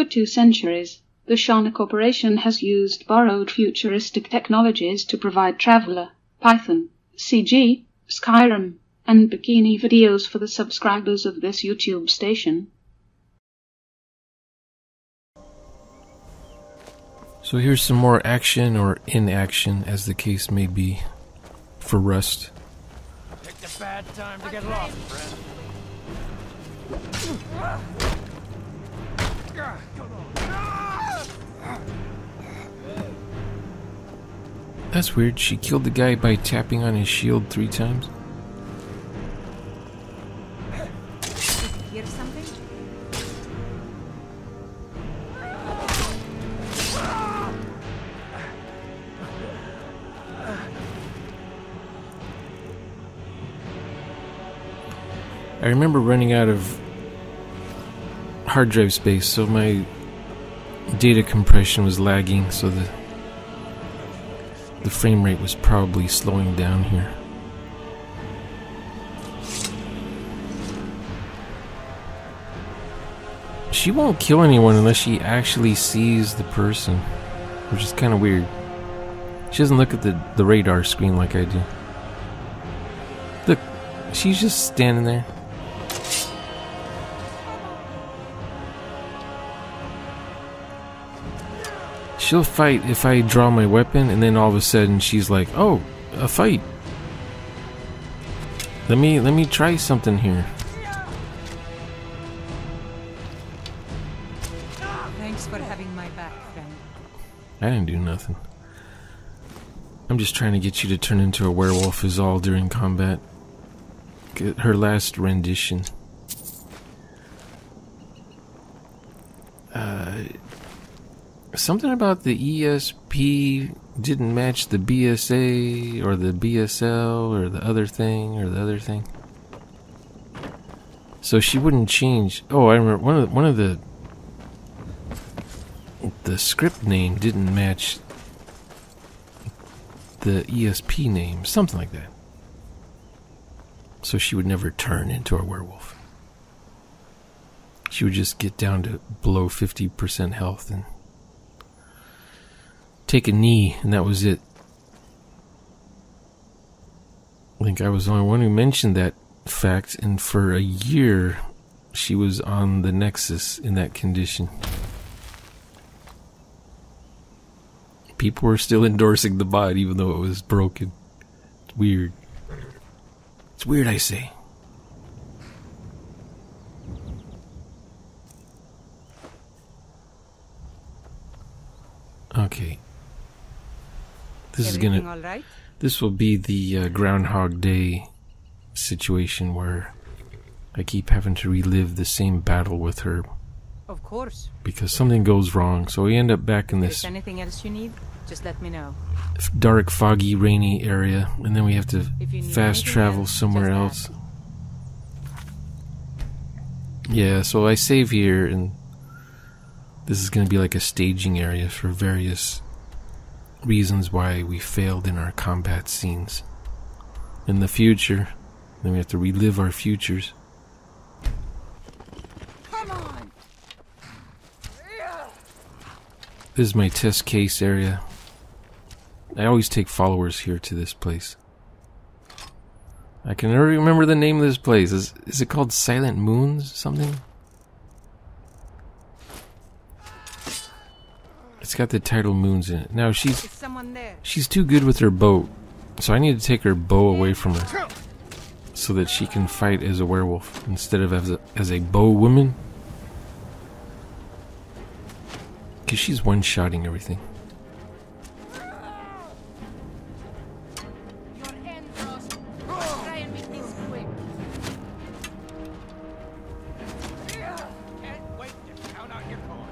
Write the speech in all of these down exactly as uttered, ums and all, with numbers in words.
two centuries, the Shana Corporation has used borrowed futuristic technologies to provide Traveler, Python, C G, Skyrim, and bikini videos for the subscribers of this YouTube station. So here's some more action, or inaction, as the case may be, for Rust. Picked a bad time to get lost, friend. That's weird. She killed the guy by tapping on his shield three times. Hear something? I remember running out of hard drive space, so my data compression was lagging, so the the frame rate was probably slowing down here. She won't kill anyone unless she actually sees the person, which is kind of weird. She doesn't look at the, the radar screen like I do. Look, she's just standing there. She'll fight if I draw my weapon, and then all of a sudden she's like, "Oh, a fight. Let me let me try something here." Thanks for having my back, friend. I didn't do nothing. I'm just trying to get you to turn into a werewolf is all during combat. Get her last rendition. Uh... Something about the E S P didn't match the B S A or the B S L or the other thing or the other thing. So she wouldn't change. Oh, I remember one of the, one of the the script name didn't match the E S P name, something like that. So she would never turn into a werewolf. She would just get down to below fifty percent health and take a knee, and that was it. I think I was the only one who mentioned that fact, and for a year she was on the Nexus in that condition. People were still endorsing the bot even though it was broken. It's weird. It's weird, I say. Okay. This Everything is gonna. all right? This will be the uh, Groundhog Day situation where I keep having to relive the same battle with her. Of course. Because something goes wrong, so we end up back in If this there's anything else you need, just let me know. dark, foggy, rainy area, and then we have to If you need fast anything travel else, somewhere just else. Yeah, so I save here, and this is going to be like a staging area for various reasons why we failed in our combat scenes. In the future, then we have to relive our futures. Come on. This is my test case area. I always take followers here to this place. I can never remember the name of this place. Is, is it called Silent Moons something? It's got the title Moons in it. Now she's Is someone there? she's too good with her bow, so I need to take her bow away from her so that she can fight as a werewolf instead of as a, as a bow woman. Because she's one-shotting everything. Your end, boss. Try and make this quick. Can't wait to count out your coin.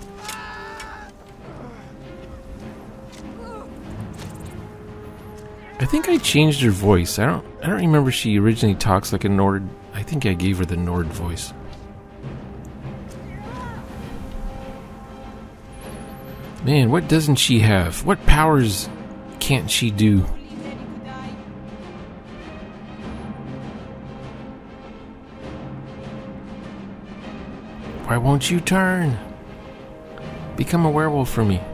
I think I changed her voice. I don't I don't remember she originally talks like a Nord. I think I gave her the Nord voice. Man, what doesn't she have? What powers can't she do? Why won't you turn? Become a werewolf for me.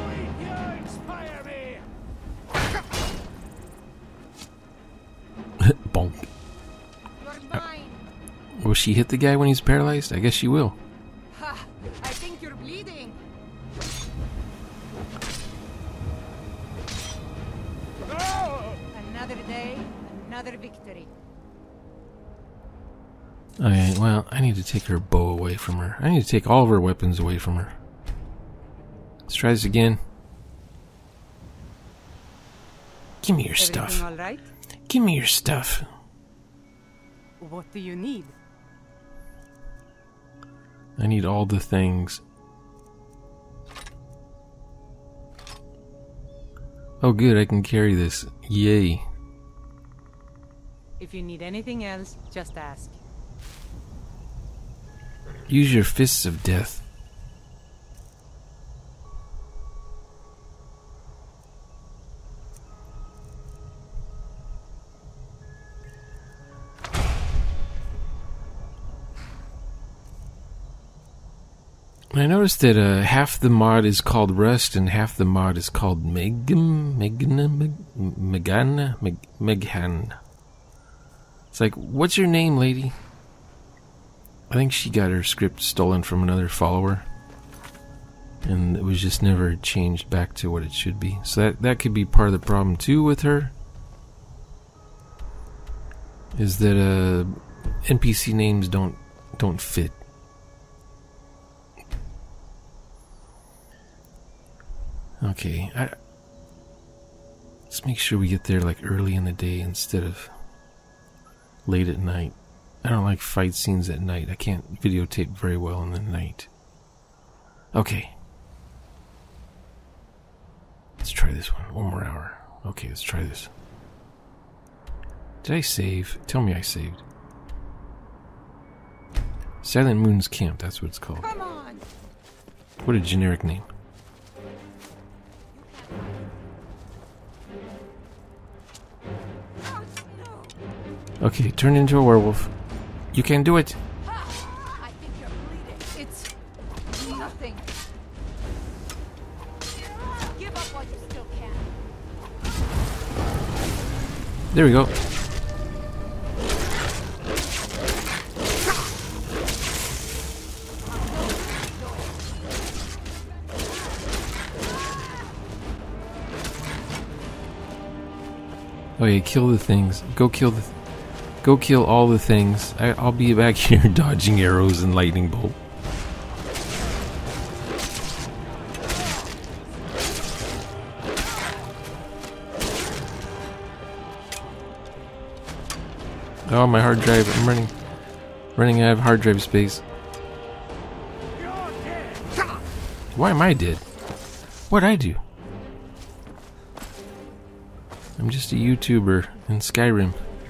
Bonk. You're mine. Will she hit the guy when he's paralyzed? I guess she will. Ha! I think you're bleeding. Another day, another victory. Alright, well, I need to take her bow away from her. I need to take all of her weapons away from her. Let's try this again. Give me your Everything stuff. all right? Give me your stuff. What do you need? I need all the things. Oh good, I can carry this. Yay. If you need anything else, just ask. Use your fists of death. I noticed that uh, half the mod is called Rust and half the mod is called Megam, Megana, Meg- Megana, Meg- Meghan. It's like, what's your name, lady? I think she got her script stolen from another follower, and it was just never changed back to what it should be. So that that could be part of the problem too with her. Is that uh, N P C names don't don't fit. Okay, I, let's make sure we get there like early in the day instead of late at night. I don't like fight scenes at night. I can't videotape very well in the night. Okay. Let's try this one. One more hour. Okay, let's try this. Did I save? Tell me I saved. Silent Moon's Camp, that's what it's called. Come on! What a generic name. Okay, turn into a werewolf. You can do it. I think you're bleeding. It's nothing. Give up while you still can. There we go. Okay, kill the things. Go kill the... Th Go kill all the things. I, I'll be back here dodging arrows and lightning bolt. Oh, my hard drive. I'm running running out of hard drive space. Why am I dead? What'd I do? I'm just a YouTuber in Skyrim.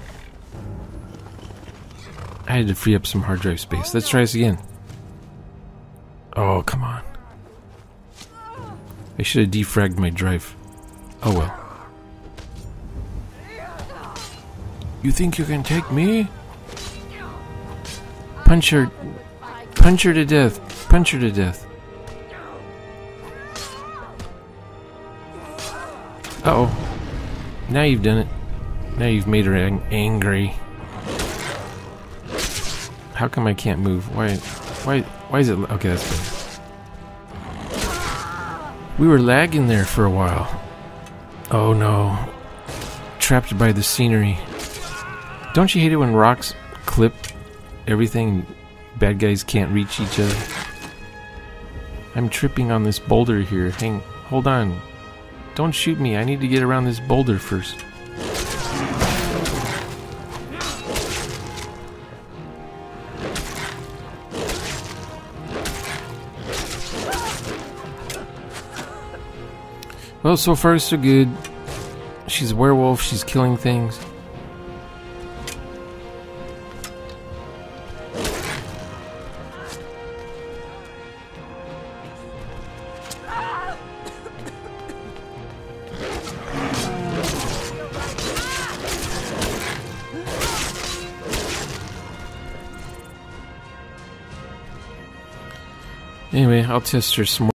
I had to free up some hard drive space. Let's try this again. Oh, come on. I should have defragged my drive. Oh well. You think you can take me? Punch her. Punch her to death. Punch her to death. Uh oh. Now you've done it. Now you've made her ang angry. How come I can't move? Why? Why? Why is it? Okay, that's better. We were lagging there for a while. Oh no. Trapped by the scenery. Don't you hate it when rocks clip everything? Bad guys can't reach each other. I'm tripping on this boulder here. Hang. Hold on. Don't shoot me. I need to get around this boulder first. Well, so far so good. She's a werewolf, she's killing things. Anyway, I'll test her some more.